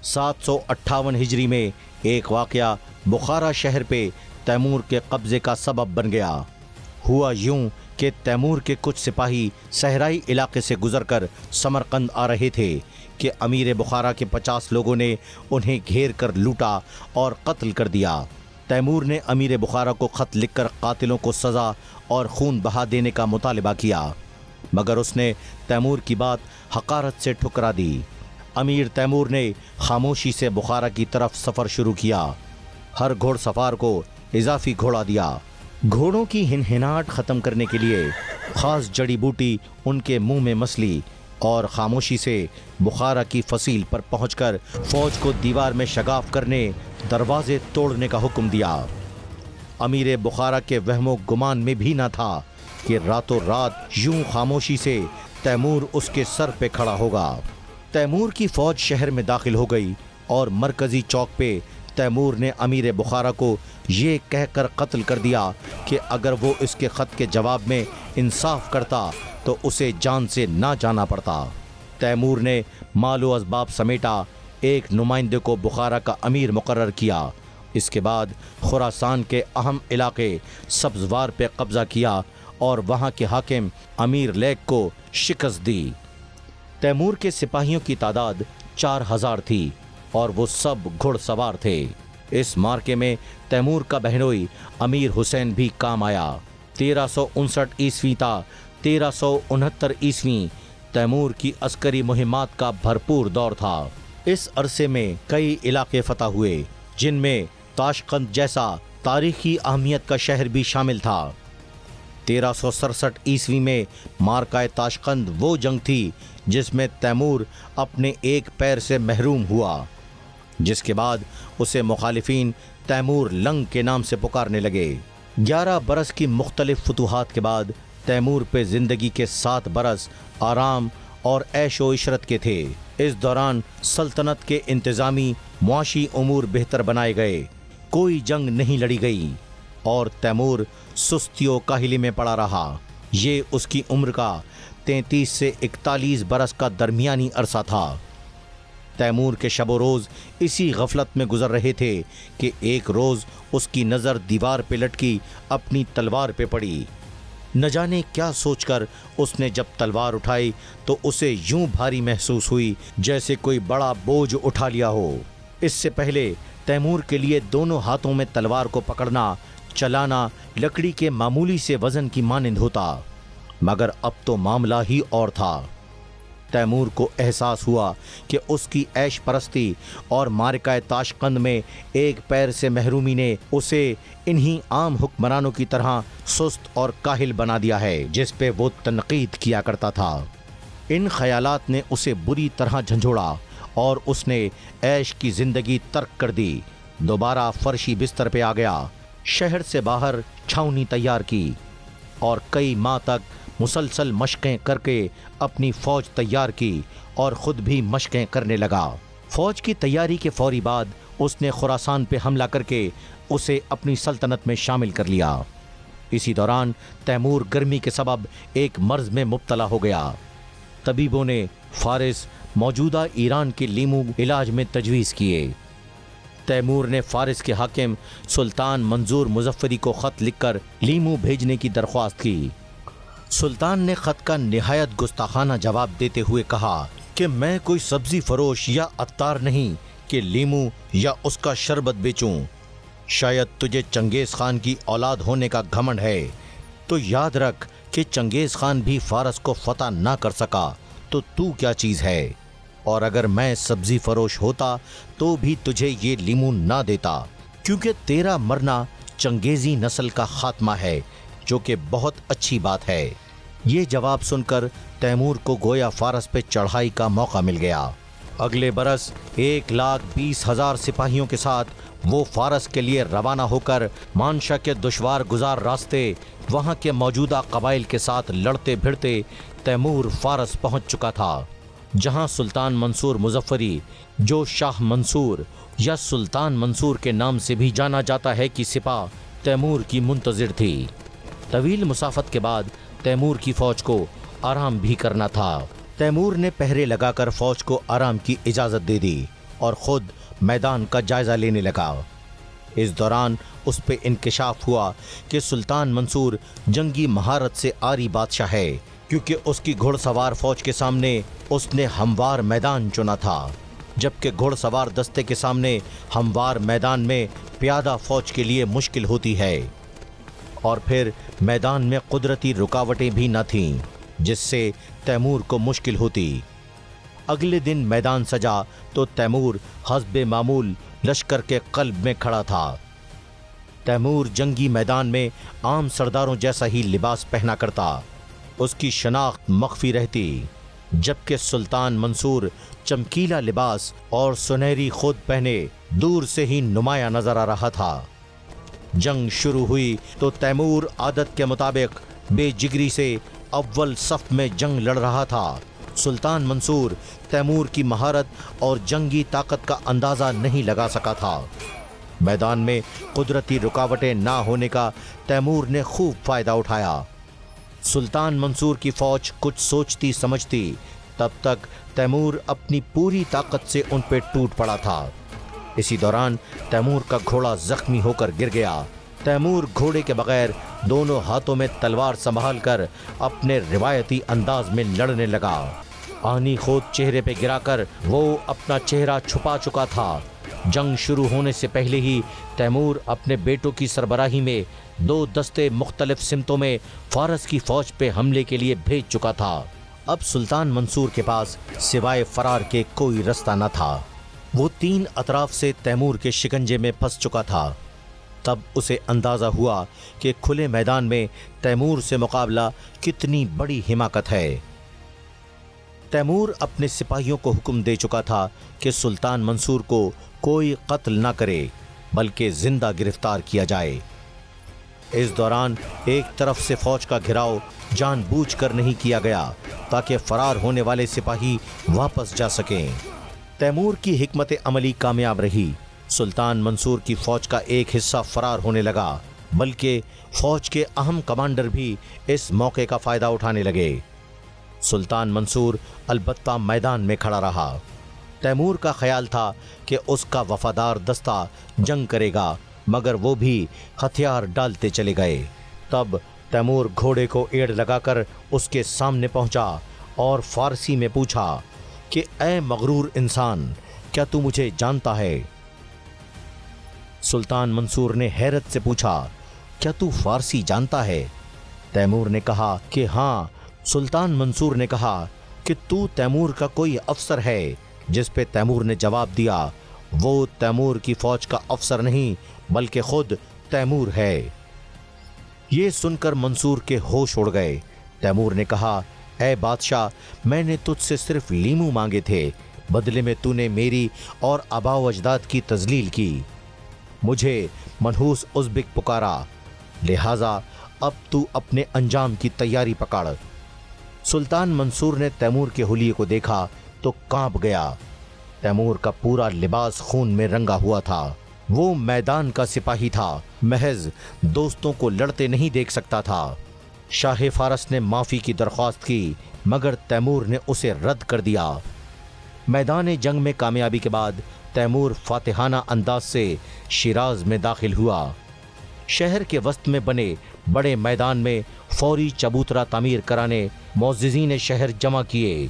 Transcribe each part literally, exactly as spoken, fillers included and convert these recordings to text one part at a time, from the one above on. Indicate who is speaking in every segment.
Speaker 1: सात सौ अट्ठावन हिजरी में एक वाकया बुखारा शहर पे तैमूर के कब्जे का सबब बन गया। हुआ यूं कि तैमूर के कुछ सिपाही सहराई इलाके से गुजरकर समरकंद आ रहे थे कि अमीर बुखारा के पचास लोगों ने उन्हें घेर कर लूटा और कत्ल कर दिया। तैमूर ने अमीर बुखारा को खत लिखकर कातिलों को सज़ा और खून बहा देने का मुतालिबा किया, मगर उसने तैमूर की बात हकारत से ठुकरा दी। अमीर तैमूर ने खामोशी से बुखारा की तरफ सफ़र शुरू किया। हर घोड़सवार को इजाफी घोड़ा दिया। घोड़ों की हिनहिनाहट ख़त्म करने के लिए ख़ास जड़ी बूटी उनके मुंह में मसली और खामोशी से बुखारा की फसील पर पहुंचकर फ़ौज को दीवार में शगाफ करने, दरवाजे तोड़ने का हुक्म दिया। अमीर बुखारा के वहमो गुमान में भी न था कि रातों रात यूं खामोशी से तैमूर उसके सर पे खड़ा होगा। तैमूर की फ़ौज शहर में दाखिल हो गई और मरकज़ी चौक पे तैमूर ने अमीर बुखारा को ये कहकर कत्ल कर दिया कि अगर वो इसके ख़त के जवाब में इंसाफ करता तो उसे जान से ना जाना पड़ता। तैमूर ने मालो असबाब समेटा, एक नुमाइंदे को बुखारा का अमीर मुकर्रर किया। इसके बाद खुरासान के अहम इलाके सब्ज़वार पे कब्ज़ा किया और वहाँ के हाकिम अमीर लेक को शिकस्त दी। तैमूर के सिपाहियों की तादाद चार हजार थी और वो सब घुड़सवार थे। इस मार्के में तैमूर का बहनोई अमीर हुसैन भी काम आया। तेरह सौ उनसठ ईस्वी ता तेरह सौ उनहत्तर ईस्वी तैमूर की अस्करी मुहिमात का भरपूर दौर था। इस अरसे में कई इलाके फतह हुए, जिनमें ताशकंद जैसा तारीखी अहमियत का शहर भी शामिल था। तेरह सौ सड़सठ ईस्वी में मार्काए ताशकंद वो जंग थी जिसमें तैमूर अपने एक पैर से महरूम हुआ, जिसके बाद उसे मुखालिफिन तैमूर लंग के नाम से पुकारने लगे। ग्यारह बरस की मुख्तलिफ फतूहात के बाद तैमूर पे ज़िंदगी के सात बरस आराम और ऐशो इशरत के थे। इस दौरान सल्तनत के इंतज़ामी मुआशी उमूर बेहतर बनाए गए, कोई जंग नहीं लड़ी गई और तैमूर सुस्तियों काहिली में पड़ा रहा। ये उसकी उम्र का तैंतीस से इकतालीस बरस का दरमियानी अरसा था। तैमूर के शबो रोज़ इसी गफलत में गुजर रहे थे कि एक रोज़ उसकी नज़र दीवार पे लटकी अपनी तलवार पे पड़ी। न जाने क्या सोचकर उसने जब तलवार उठाई तो उसे यूं भारी महसूस हुई जैसे कोई बड़ा बोझ उठा लिया हो। इससे पहले तैमूर के लिए दोनों हाथों में तलवार को पकड़ना, चलाना लकड़ी के मामूली से वज़न की मानिंद होता, मगर अब तो मामला ही और था। तैमूर को एहसास हुआ कि उसकी ऐश परस्ती और मार्काए ताशकंद में एक पैर से महरूमी ने उसे इन्हीं आम हुक्मरानों की तरह सुस्त और काहिल बना दिया है जिस पे वो तनकीद किया करता था। इन ख्यालात ने उसे बुरी तरह झंझोड़ा और उसने ऐश की जिंदगी तर्क कर दी। दोबारा फर्शी बिस्तर पे आ गया, शहर से बाहर छावनी तैयार की और कई माह तक मुसलसल मशकें करके अपनी फौज तैयार की और ख़ुद भी मशकें करने लगा। फौज की तैयारी के फौरी बाद उसने खुरासान पे हमला करके उसे अपनी सल्तनत में शामिल कर लिया। इसी दौरान तैमूर गर्मी के सबब एक मर्ज में मुब्तला हो गया। तबीबों ने फारिस, मौजूदा ईरान के लीमू इलाज में तजवीज़ किए। तैमूर ने फारिस के हाकिम सुल्तान मंजूर मुजफ्फरी को ख़त लिखकर लीमू भेजने की दरख्वास्त की। सुल्तान ने ख़त का निहायत गुस्ताखाना जवाब देते हुए कहा कि मैं कोई सब्ज़ी फरोश या अत्तार नहीं कि लीमू या उसका शरबत बेचूं। शायद तुझे चंगेज़ खान की औलाद होने का घमंड है, तो याद रख कि चंगेज़ खान भी फारस को फतह ना कर सका तो तू क्या चीज़ है। और अगर मैं सब्ज़ी फरोश होता तो भी तुझे ये लीमू ना देता, क्योंकि तेरा मरना चंगेज़ी नस्ल का खात्मा है, जो कि बहुत अच्छी बात है। ये जवाब सुनकर तैमूर को गोया फारस पे चढ़ाई का मौका मिल गया। अगले बरस एक लाख बीस हजार सिपाहियों के साथ वो फारस के लिए रवाना होकर मानशा के दुश्वार गुजार रास्ते वहाँ के मौजूदा कबाइल के साथ लड़ते भिड़ते तैमूर फारस पहुँच चुका था, जहाँ सुल्तान मंसूर मुजफ्फरी, जो शाह मंसूर या सुल्तान मंसूर के नाम से भी जाना जाता है, कि सिपाह तैमूर की मुंतज़िर थी। तवील मुसाफत के बाद तैमूर की फौज को आराम भी करना था। तैमूर ने पहरे लगाकर फौज को आराम की इजाज़त दे दी और खुद मैदान का जायजा लेने लगा। इस दौरान उस पे इंकिशाफ हुआ कि सुल्तान मंसूर जंगी महारत से आरी बादशाह है, क्योंकि उसकी घुड़सवार फौज के सामने उसने हमवार मैदान चुना था, जबकि घुड़सवार दस्ते के सामने हमवार मैदान में प्यादा फौज के लिए मुश्किल होती है। और फिर मैदान में कुदरती रुकावटें भी न थीं, जिससे तैमूर को मुश्किल होती। अगले दिन मैदान सजा तो तैमूर हस्बे मामूल लश्कर के कल्ब में खड़ा था। तैमूर जंगी मैदान में आम सरदारों जैसा ही लिबास पहना करता, उसकी शनाख्त मख्फी रहती, जबकि सुल्तान मंसूर चमकीला लिबास और सुनहरी खुद पहने दूर से ही नुमाया नजर आ रहा था। जंग शुरू हुई तो तैमूर आदत के मुताबिक बेजिगरी से अव्वल सफ में जंग लड़ रहा था। सुल्तान मंसूर तैमूर की महारत और जंगी ताकत का अंदाज़ा नहीं लगा सका था। मैदान में कुदरती रुकावटें ना होने का तैमूर ने खूब फायदा उठाया। सुल्तान मंसूर की फौज कुछ सोचती समझती, तब तक तैमूर अपनी पूरी ताकत से उन पर टूट पड़ा था। इसी दौरान तैमूर का घोड़ा जख्मी होकर गिर गया। तैमूर घोड़े के बगैर दोनों हाथों में तलवार संभालकर अपने रिवायती अंदाज में लड़ने लगा। आनी खोद चेहरे पे गिराकर वो अपना चेहरा छुपा चुका था। जंग शुरू होने से पहले ही तैमूर अपने बेटों की सरबराही में दो दस्ते मुख्तलिफ सिमतों में फारस की फौज पे हमले के लिए भेज चुका था। अब सुल्तान मंसूर के पास सिवाय फरार के कोई रास्ता न था। वो तीन अतराफ से तैमूर के शिकंजे में फंस चुका था। तब उसे अंदाज़ा हुआ कि खुले मैदान में तैमूर से मुकाबला कितनी बड़ी हिमाकत है। तैमूर अपने सिपाहियों को हुक्म दे चुका था कि सुल्तान मंसूर को कोई कत्ल न करे, बल्कि जिंदा गिरफ्तार किया जाए। इस दौरान एक तरफ से फौज का घिराव जानबूझकर नहीं किया गया ताकि फरार होने वाले सिपाही वापस जा सकें। तैमूर की हिकमत अमली कामयाब रही। सुल्तान मंसूर की फौज का एक हिस्सा फरार होने लगा, बल्कि फौज के अहम कमांडर भी इस मौके का फायदा उठाने लगे। सुल्तान मंसूर अलबत्ता मैदान में खड़ा रहा। तैमूर का ख्याल था कि उसका वफादार दस्ता जंग करेगा, मगर वो भी हथियार डालते चले गए। तब तैमूर घोड़े को एड़ लगाकर उसके सामने पहुंचा और फारसी में पूछा कि ऐ मगरूर इंसान, क्या तू मुझे जानता है? सुल्तान मंसूर ने हैरत से पूछा, क्या तू फारसी जानता है? तैमूर ने कहा कि हाँ। सुल्तान मंसूर ने कहा कि तू तैमूर का कोई अफसर है? जिस पे तैमूर ने जवाब दिया, वो तैमूर की फौज का अफसर नहीं बल्कि खुद तैमूर है। ये सुनकर मंसूर के होश उड़ गए। तैमूर ने कहा, ऐ बादशाह, मैंने तुझसे सिर्फ लीमू मांगे थे, बदले में तूने मेरी और आबाओ अजदाद की तजलील की। मुझे मनहूस उज़्बिक पुकारा, लिहाजा अब तू अपने अंजाम की तैयारी पकड़। सुल्तान मंसूर ने तैमूर के हुलिये को देखा तो कांप गया। तैमूर का पूरा लिबास खून में रंगा हुआ था। वो मैदान का सिपाही था, महज दोस्तों को लड़ते नहीं देख सकता था। शाह फारस ने माफ़ी की दरख्वास्त की, मगर तैमूर ने उसे रद्द कर दिया। मैदान जंग में कामयाबी के बाद तैमूर फातिहाना अंदाज से शिराज में दाखिल हुआ। शहर के वस्त में बने बड़े मैदान में फौरी चबूतरा तामीर कराने मुअज़्ज़िज़ीन शहर जमा किए।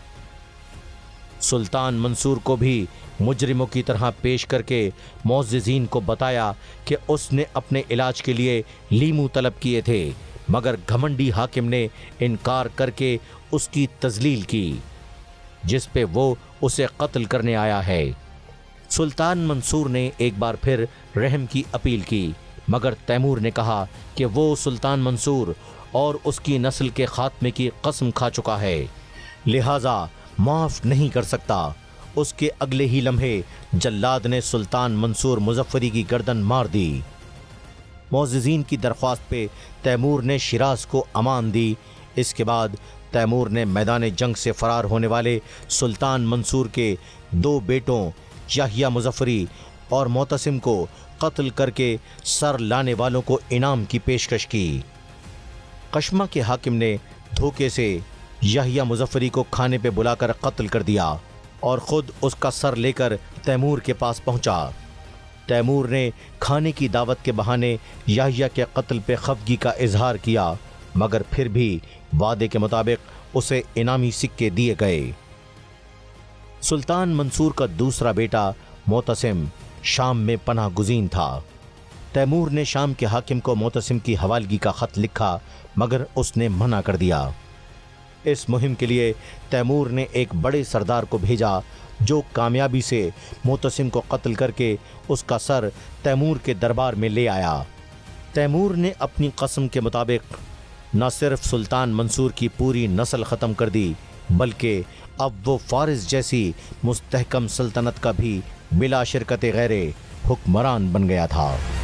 Speaker 1: सुल्तान मंसूर को भी मुजरिमों की तरह पेश करके मुअज़्ज़िज़ीन को बताया कि उसने अपने इलाज के लिए लीमू तलब किए थे, मगर घमंडी हाकिम ने इनकार करके उसकी तजलील की, जिस पे वो उसे कत्ल करने आया है। सुल्तान मंसूर ने एक बार फिर रहम की अपील की, मगर तैमूर ने कहा कि वो सुल्तान मंसूर और उसकी नस्ल के खात्मे की कसम खा चुका है, लिहाजा माफ़ नहीं कर सकता। उसके अगले ही लम्हे जल्लाद ने सुल्तान मंसूर मुज़फ़्फ़री की गर्दन मार दी। मुअज़्ज़िज़ीन की दरख्वास्त पे तैमूर ने शिराज को अमान दी। इसके बाद तैमूर ने मैदान जंग से फरार होने वाले सुल्तान मंसूर के दो बेटों याहिया मुज़फ़्फ़री और मोतसिम को कत्ल करके सर लाने वालों को इनाम की पेशकश की। कशमा के हाकिम ने धोखे से याहिया मुज़फ़्फ़री को खाने पे बुलाकर कत्ल कर दिया और खुद उसका सर लेकर तैमूर के पास पहुंचा। तैमूर ने खाने की दावत के बहाने याहिया के कत्ल पे खफगी का इजहार किया, मगर फिर भी वादे के मुताबिक उसे इनामी सिक्के दिए गए। सुल्तान मंसूर का दूसरा बेटा मोतसिम शाम में पनाह गुज़ीन था। तैमूर ने शाम के हाकिम को मोतसिम की हवालगी का खत लिखा, मगर उसने मना कर दिया। इस मुहिम के लिए तैमूर ने एक बड़े सरदार को भेजा, जो कामयाबी से मोतसिम को कत्ल करके उसका सर तैमूर के दरबार में ले आया। तैमूर ने अपनी कसम के मुताबिक न सिर्फ सुल्तान मंसूर की पूरी नस्ल ख़त्म कर दी, बल्कि अब वो फारिस जैसी मुस्तहकम सल्तनत का भी बिला शिरकत गैरे हुक्मरान बन गया था।